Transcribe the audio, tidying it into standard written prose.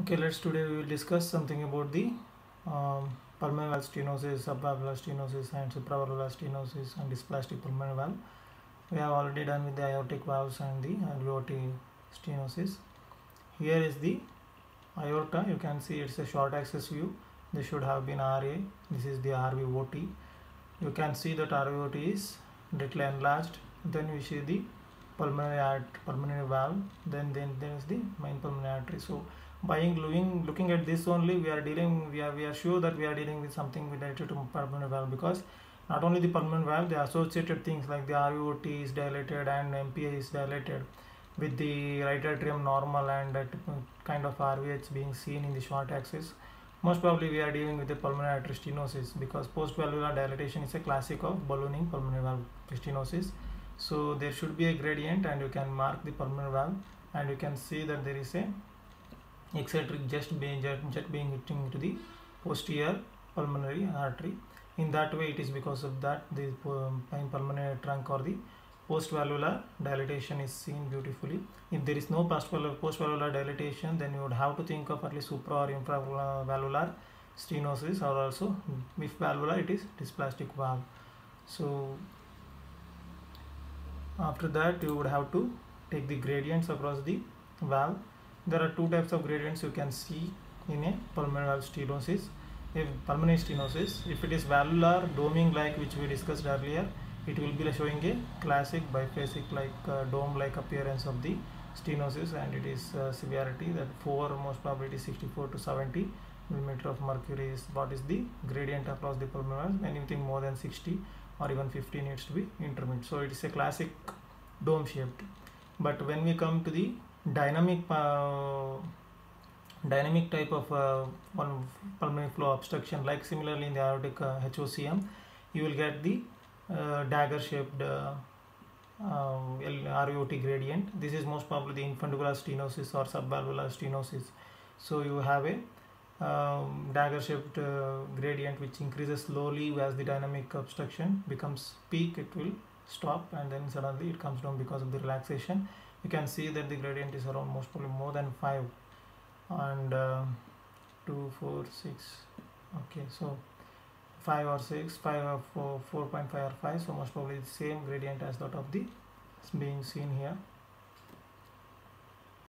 Okay, today we will discuss something about the pulmonary valve stenosis, subvalvular stenosis, and supravalvular stenosis, and dysplastic pulmonary valve. We have already done with the aortic valves and the alveolar stenosis. Here is the aorta. You can see it's a short axis view. This should have been RA. This is the RVOT. You can see that RVOT is little enlarged. Then we see the pulmonary valve. Then there is the main pulmonary artery. So by looking at this only, we are sure that we are dealing with something related to pulmonary valve, because not only the pulmonary valve, the associated things like the RVOT is dilated and MPA is dilated, with the right atrium normal and that kind of RVH being seen in the short axis. Most probably we are dealing with the pulmonary artery stenosis, because post-valvular dilatation is a classic of ballooning pulmonary valve stenosis. So there should be a gradient, and you can mark the pulmonary valve, and you can see that there is a eccentric jet being hitting into the posterior pulmonary artery. In that way, it is because of that the pulmonary trunk or the post-valvular dilatation is seen beautifully. If there is no post-valvular dilatation, then you would have to think of at least supra or infravalvular stenosis, or also if valvular, it is dysplastic valve. So after that, you would have to take the gradients across the valve. There are two types of gradients you can see in a pulmonary valve stenosis. Pulmonary stenosis, if it is valvular doming like which we discussed earlier, it will be showing a classic biphasic dome like appearance of the stenosis, and it is severity that 4 most probably 64 to 70 millimeter of mercury is what is the gradient across the pulmonary valve. Anything more than 60 or even 50 needs to be intermittent. So it is a classic dome shaped. But when we come to the dynamic type of one pulmonary flow obstruction, like similarly in the aortic HOCM, you will get the dagger shaped RVOT gradient. This is most probably the infundibular stenosis or subvalvular stenosis. So you have a dagger shaped gradient which increases slowly as the dynamic obstruction becomes peak. It will stop, and then suddenly it comes down because of the relaxation. You can see that the gradient is around most probably more than 5 and 2, 4, 6. Okay, so 5 or 6, 5 or 4, 4.5 or 5. So most probably the same gradient as that of the being seen here.